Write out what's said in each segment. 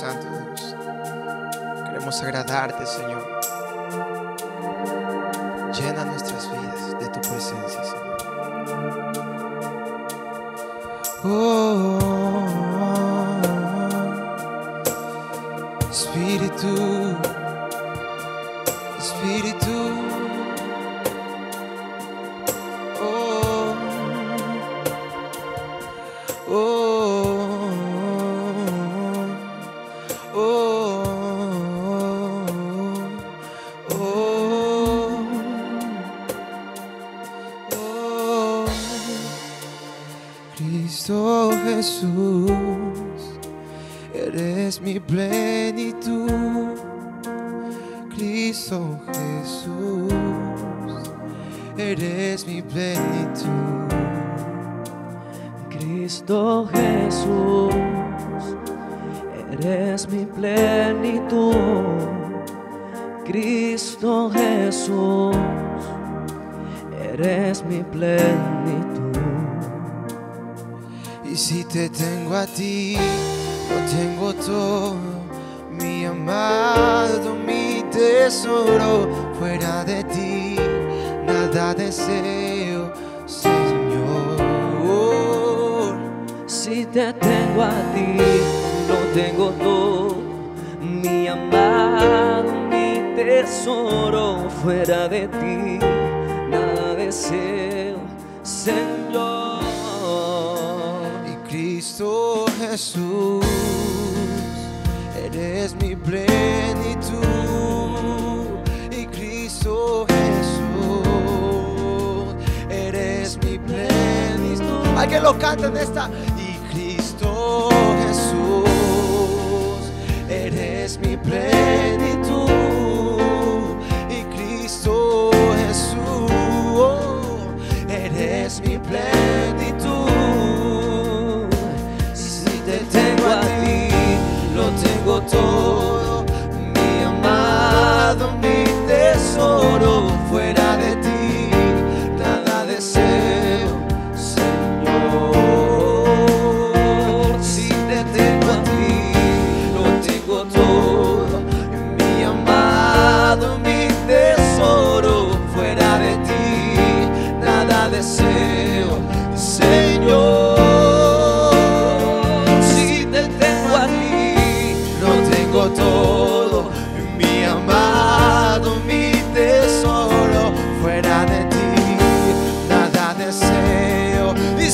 Santo, Dios. Queremos agradarte, Señor. Llena nuestras vidas de tu presencia, Señor. Oh, Espíritu, Espíritu. Oh, oh, oh, oh, oh. Cristo Jesús, eres mi plenitud. Cristo Jesús, eres mi plenitud. Cristo Jesús, eres mi plenitud. Cristo Jesús, eres mi plenitud. Y si te tengo a ti, lo tengo todo, mi amado, mi tesoro. Fuera de ti, nada deseo, Señor. Si te tengo a ti, lo tengo todo, mi amado, mi tesoro. Fuera de ti, nada deseo, Señor. Y Cristo Jesús, eres mi plenitud. Y Cristo Jesús, eres mi plenitud. Alguien lo canta en esta. Y Cristo Jesús, eres mi plenitud. Y Cristo Jesús, eres mi plenitud. Si te tengo a ti, lo tengo todo, mi amado, mi tesoro. Fuera de ti, nada deseo, Señor. Si te tengo a ti, lo tengo todo, mi amado, mi tesoro. Fuera de ti, nada deseo, Señor. Todo, mi amado, mi tesoro. Fuera de ti, nada deseo, y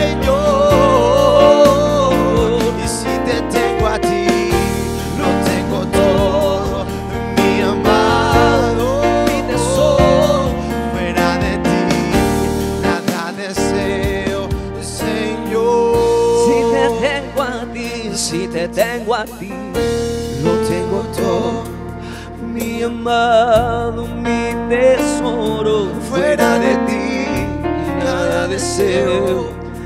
Señor. Y si te tengo a ti, lo tengo todo, mi amado, mi tesoro. Fuera de ti, nada deseo, Señor. Si te tengo a ti, si te tengo a ti, lo tengo todo, mi amado, mi tesoro. Fuera de ti, nada deseo,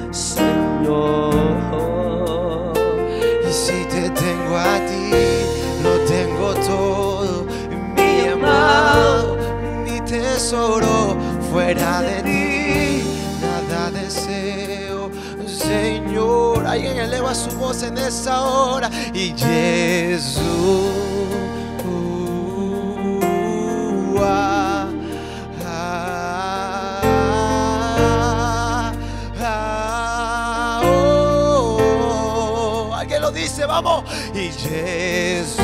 Señor. Y si te tengo a ti, lo tengo todo, mi amado, mi tesoro. Fuera de ti, nada deseo, Señor. Alguien eleva su voz en esa hora. Y Jesús, alguien lo dice, vamos. Y Jesús,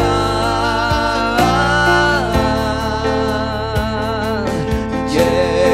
Yeah.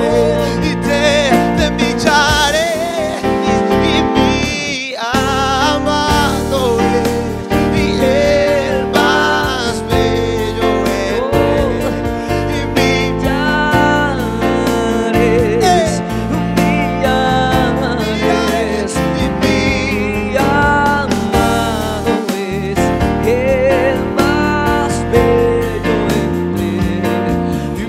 y te millaré. Y mi amado es, y el más bello entre. Y Millares, millares, y mi amado es el más bello entre. y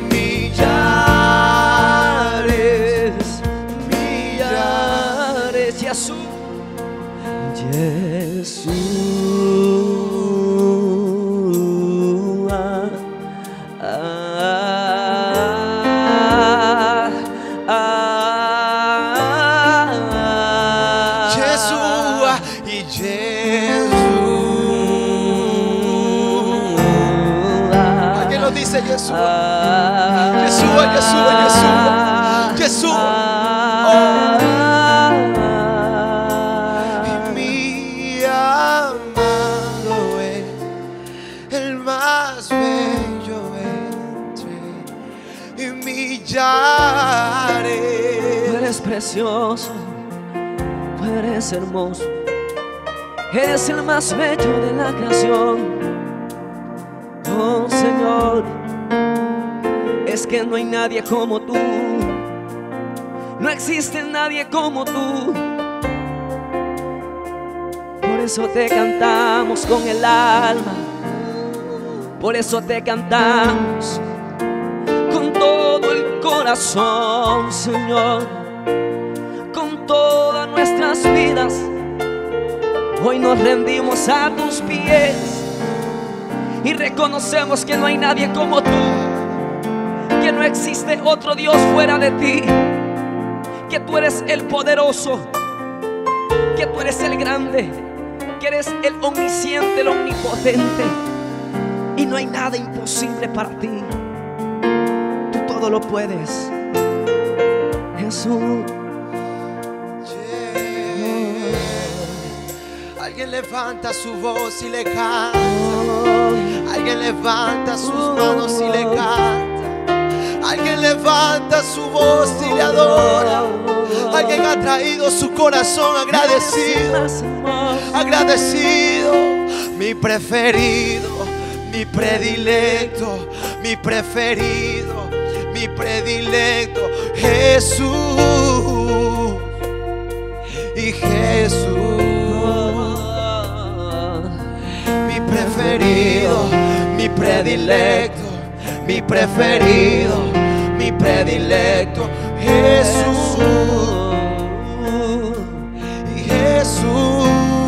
millares, Millares, Jesús, Yeshua y Jesús. ¿Alguien lo dice? Yeshua, Yeshua, Yeshua, Yeshua, Yeshua. Y mi amado es el más bello entre. Y millares. Tú eres precioso, tú eres hermoso, eres el más bello de la creación. Oh Señor, es que no hay nadie como tú, no existe nadie como tú. Por eso te cantamos con el alma, por eso te cantamos con todo el corazón, Señor, con todas nuestras vidas. Hoy nos rendimos a tus pies y reconocemos que no hay nadie como tú, que no existe otro Dios fuera de ti, que tú eres el poderoso, que tú eres el grande, que eres el omnisciente, el omnipotente, y no hay nada imposible para ti. Tú todo lo puedes, Jesús. Alguien levanta su voz y le canta. Alguien levanta sus manos y le canta. Alguien levanta su voz y le adora. Alguien ha traído su corazón agradecido. Agradecido. Mi preferido, mi predilecto, mi preferido, mi predilecto, Jesús. Y Jesús, mi preferido, mi predilecto, mi preferido, mi predilecto, Jesús. Y Jesús,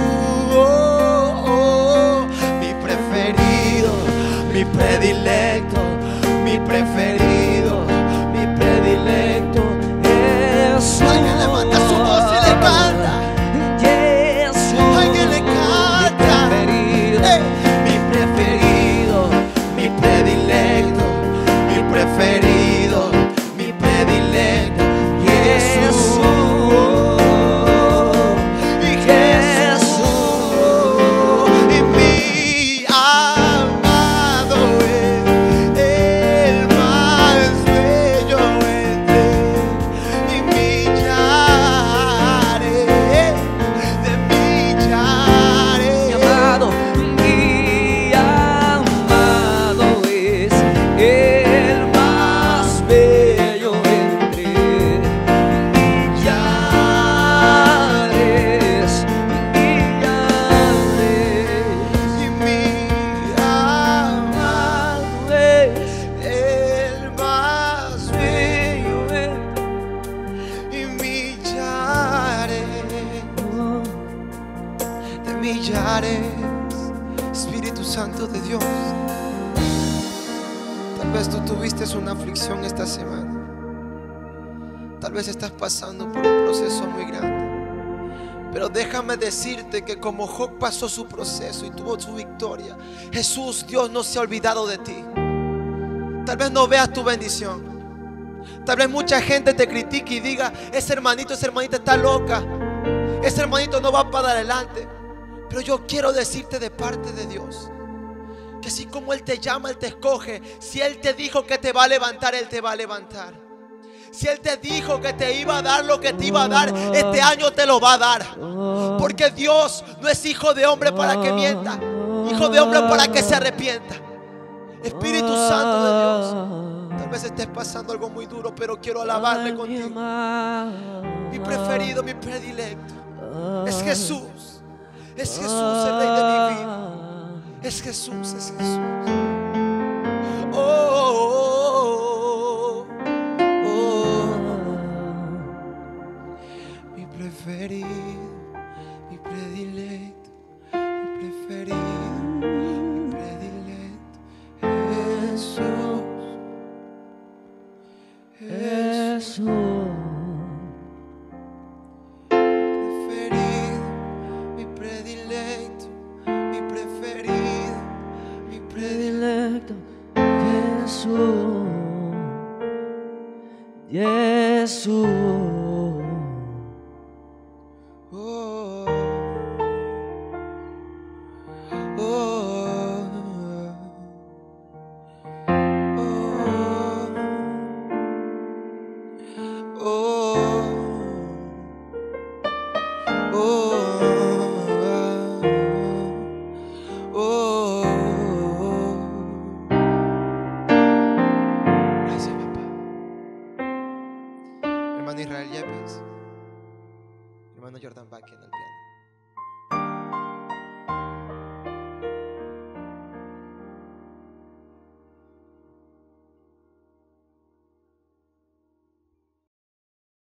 mi preferido, mi predilecto, mi preferido, mi predilecto, Jesús. Alguien levanta su voz y le canta. Alguien le canta. Mi preferido, mi predilecto, mi preferido, mi predilecto, Jesús. Y Jesús, y mi amado es el más bello entre. Y millares de millares. Mi amado es el más bello entre millares, millares. Y mi amado es el más bello y millares de millares. Espíritu Santo de Dios, tal vez tú tuviste una aflicción esta semana. Tal vez estás pasando por un proceso muy grande. Pero déjame decirte que como Job pasó su proceso y tuvo su victoria, Jesús, Dios no se ha olvidado de ti. Tal vez no veas tu bendición. Tal vez mucha gente te critique y diga: ese hermanito, esa hermanita está loca, ese hermanito no va para adelante. Pero yo quiero decirte de parte de Dios que así como Él te llama, Él te escoge. Si Él te dijo que te va a levantar, Él te va a levantar. Si Él te dijo que te iba a dar lo que te iba a dar, este año te lo va a dar. Porque Dios no es hijo de hombre para que mienta, hijo de hombre para que se arrepienta. Espíritu Santo de Dios, tal vez estés pasando algo muy duro, pero quiero alabarle contigo. Mi preferido, mi predilecto es Jesús. Es Jesús el Rey de mi vida. Es Jesús, es Jesús. Oh, oh, oh, oh. Mi preferido, mi predilecto, mi preferido, mi predilecto. Jesús, Jesús. Mi predilecto, mi preferido, mi predilecto. Jesús, Jesús.